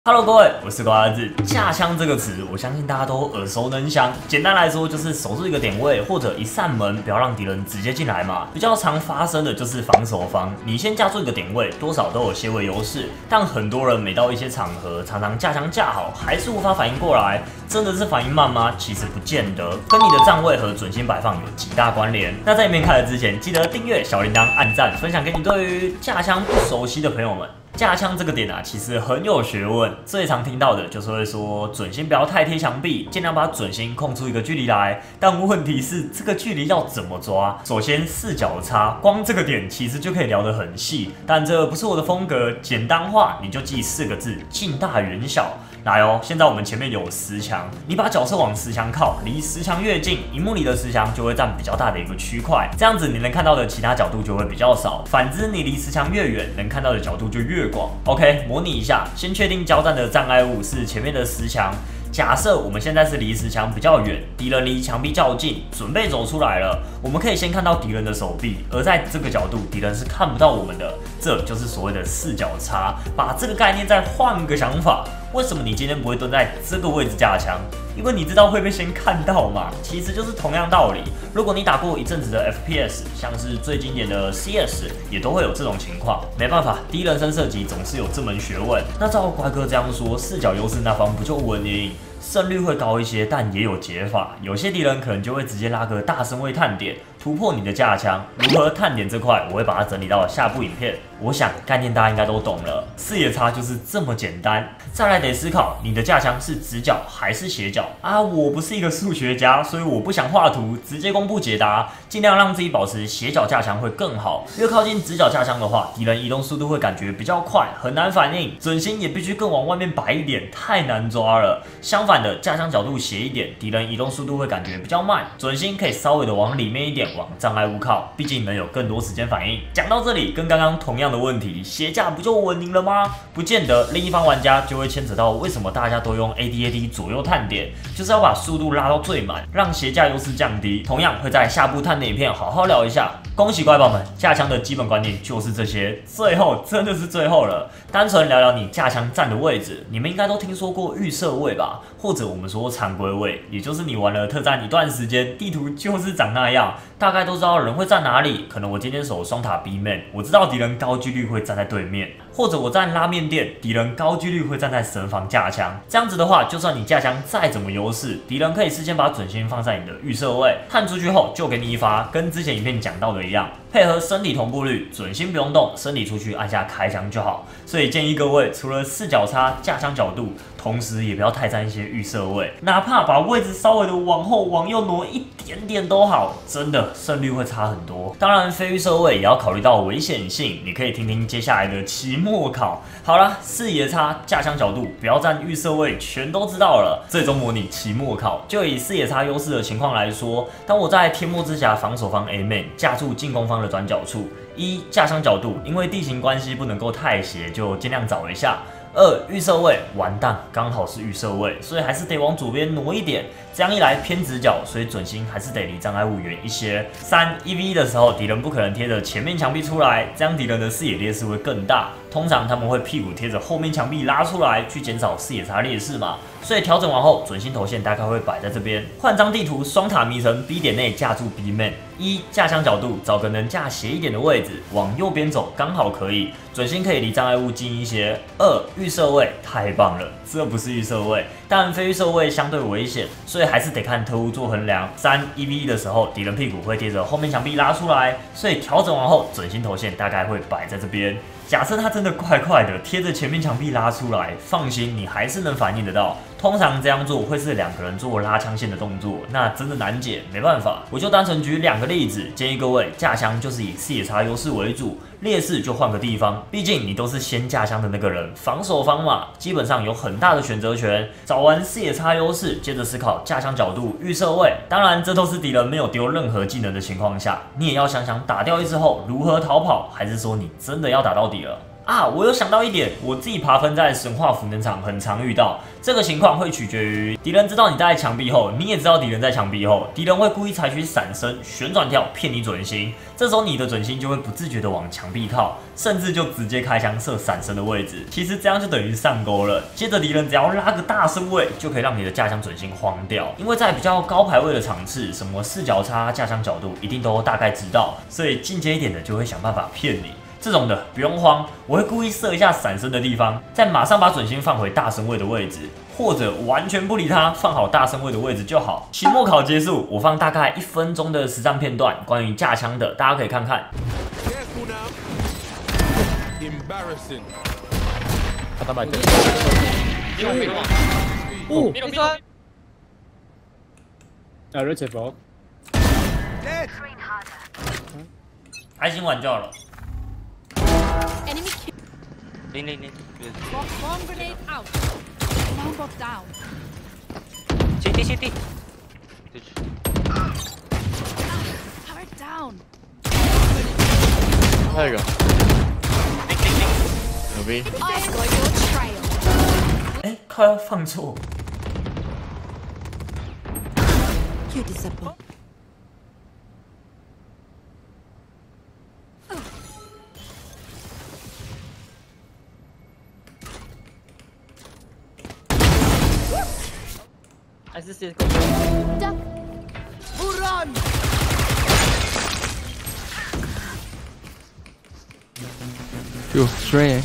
Hello， 各位，我是瓜子。架枪这个词，我相信大家都耳熟能详。简单来说，就是守住一个点位或者一扇门，不要让敌人直接进来嘛。比较常发生的就是防守方，你先架住一个点位，多少都有些微优势。但很多人每到一些场合，常常架枪架好，还是无法反应过来。真的是反应慢吗？其实不见得，跟你的站位和准心摆放有极大关联。那在影片开始之前，记得订阅、小铃铛、按赞、分享给你对于架枪不熟悉的朋友们。架枪这个点啊，其实很有学问。最常听到的就是会说准心不要太贴墙壁，尽量把准心空出一个距离来。但问题是，这个距离要怎么抓？首先四角差，光这个点其实就可以聊得很细，但这不是我的风格。简单化，你就记4个字：近大远小。来哦，现在我们前面有石墙，你把角色往石墙靠，离石墙越近，荧幕里的石墙就会占比较大的一个区块，这样子你能看到的其他角度就会比较少。反之，你离石墙越远，能看到的角度就越广。OK， 模拟一下，先确定交战的障碍物是前面的石墙。假设我们现在是离石墙比较远，敌人离墙壁较近，准备走出来了。我们可以先看到敌人的手臂，而在这个角度，敌人是看不到我们的，这就是所谓的四角差。把这个概念再换个想法，为什么你今天不会蹲在这个位置架枪？因为你知道会被先看到嘛，其实就是同样道理。如果你打过一阵子的 FPS， 像是最经典的 CS， 也都会有这种情况。没办法，第一人称射击总是有这门学问。那照乖哥这样说，视角优势那方不就稳赢？胜率会高一些，但也有解法。有些敌人可能就会直接拉个大身位探点，突破你的架枪。如何探点这块，我会把它整理到下部影片。我想概念大家应该都懂了，视野差就是这么简单。再来得思考，你的架枪是直角还是斜角啊？我不是一个数学家，所以我不想画图，直接公布解答，尽量让自己保持斜角架枪会更好。越靠近直角架枪的话，敌人移动速度会感觉比较快，很难反应，准心也必须更往外面摆一点，太难抓了。相反的，架枪角度斜一点，敌人移动速度会感觉比较慢，准心可以稍微的往里面一点，往障碍物靠，毕竟能有更多时间反应。讲到这里，跟刚刚同样的问题，斜架不就稳赢了吗？不见得，另一方玩家就会牵扯到为什么大家都用 AD 左右探点，就是要把速度拉到最满，让斜架优势降低。同样会在下部探点影片好好聊一下。恭喜乖宝们，架枪的基本观念就是这些。最后真的是最后了，单纯聊聊你架枪站的位置，你们应该都听说过预设位吧？或者我们说常规位，也就是你玩了特战一段时间，地图就是长那样，大概都知道人会站哪里。可能我今天守双塔 B man， 我知道敌人高几率会站在对面，或者我站拉面店，敌人高几率会站在神防架枪。这样子的话，就算你架枪再怎么优势，敌人可以事先把准心放在你的预设位，探出去后就给你一发，跟之前影片讲到的一样，配合身体同步率，准心不用动，身体出去按下开枪就好。所以建议各位，除了视角差、架枪角度，同时也不要太占一些预设位，哪怕把位置稍微的往后、往右挪一点点都好，真的胜率会差很多。当然，非预设位也要考虑到危险性，你可以听听接下来的期末考。好啦，视野差、架枪角度，不要占预设位，全都知道了。最终模拟期末考，就以视野差优势的情况来说，当我在天幕之匣防守方 A man 架住进攻方的转角处，架枪角度，因为地形关系不能够太斜，就尽量找一下。预设位完蛋，刚好是预设位，所以还是得往左边挪一点。这样一来偏直角，所以准心还是得离障碍物远一些。1v1的时候，敌人不可能贴着前面墙壁出来，这样敌人的视野劣势会更大。通常他们会屁股贴着后面墙壁拉出来，去减少视野差劣势嘛。所以调整完后，准心头线大概会摆在这边。换张地图，双塔迷城 B 点内架住 B man。架枪角度，找个能架斜一点的位置，往右边走，刚好可以。准心可以离障碍物近一些。预设位，太棒了，这不是预设位，但非预设位相对危险，所以还是得看特务做衡量。1v1的时候，敌人屁股会贴着后面墙壁拉出来，所以调整完后，准心头线大概会摆在这边。假设他真的怪怪的贴着前面墙壁拉出来，放心，你还是能反应得到。通常这样做会是2个人做拉枪线的动作，那真的难解，没办法。我就单纯举2个例子，建议各位架枪就是以视野差优势为主，劣势就换个地方。毕竟你都是先架枪的那个人，防守方嘛，基本上有很大的选择权。找完视野差优势，接着思考架枪角度、预设位。当然，这都是敌人没有丢任何技能的情况下，你也要想想打掉一只后如何逃跑，还是说你真的要打到底了？ 啊，我有想到一点，我自己爬分在神话辅能场很常遇到这个情况，会取决于敌人知道你待在墙壁后，你也知道敌人在墙壁后，敌人会故意采取闪身、旋转跳骗你准心，这时候你的准心就会不自觉的往墙壁靠，甚至就直接开枪射闪身的位置。其实这样就等于上钩了。接着敌人只要拉个大身位，就可以让你的架枪准心慌掉。因为在比较高排位的场次，什么视角差、架枪角度一定都大概知道，所以进阶一点的就会想办法骗你。这种的不用慌，我会故意射一下闪身的地方，再马上把准心放回大身位的位置，或者完全不理它，放好大身位的位置就好。期末考结束，我放大概1分钟的实战片段，关于架枪的，大家可以看看。还行，晚叫了。 Enemy kill. Lane. Bomb grenade out. Bomb bot down. CT. Turret down. 还有一个，牛逼！ I got your trail. 哎，快要放错。 You disappoint. Duck. Run. 哟，stray。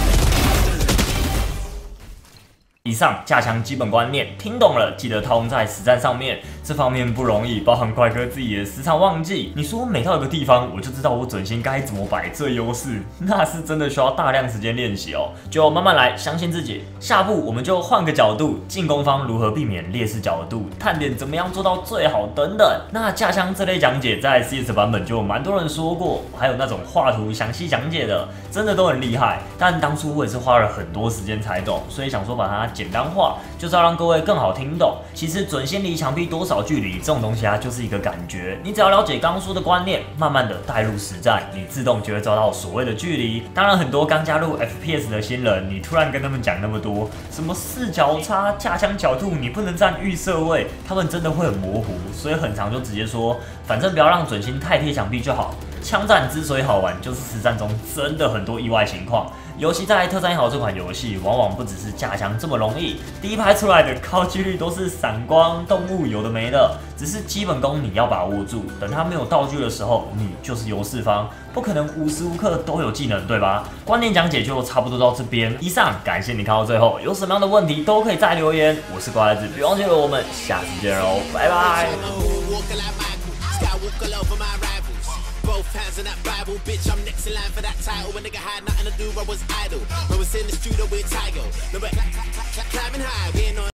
以上架枪基本观念听懂了，记得套用在实战上面。这方面不容易，包含怪哥自己也时常忘记。你说每到一个地方，我就知道我准心该怎么摆最优势，那是真的需要大量时间练习哦。就慢慢来，相信自己。下步我们就换个角度，进攻方如何避免劣势角度，探点怎么样做到最好等等。那架枪这类讲解在 CS 版本就蛮多人说过，还有那种画图详细讲解的，真的都很厉害。但当初我也是花了很多时间才懂，所以想说把它简单化，就是要让各位更好听懂。其实准心离墙壁多少距离这种东西啊，就是一个感觉。你只要了解刚刚说的观念，慢慢的带入实战，你自动就会找到所谓的距离。当然，很多刚加入 FPS 的新人，你突然跟他们讲那么多，什么视角差、架枪角度，你不能站预设位，他们真的会很模糊，所以很常就直接说，反正不要让准心太贴墙壁就好。枪战之所以好玩，就是实战中真的很多意外情况。尤其在特战一号这款游戏，往往不只是架枪这么容易，第一拍出来的高几率都是闪光、动物，有的没的。只是基本功你要把握住，等他没有道具的时候，你就是优势方，不可能无时无刻都有技能，对吧？观念讲解就差不多到这边。以上感谢你看到最后，有什么样的问题都可以再留言。我是乖孩子，别忘记了我们下次见喽，拜拜。 Both hands in that Bible, bitch, I'm next in line for that title. When nigga had nothing to do, I was idle. When we in the studio, we're tired. No, but clap, clap, clap, clap.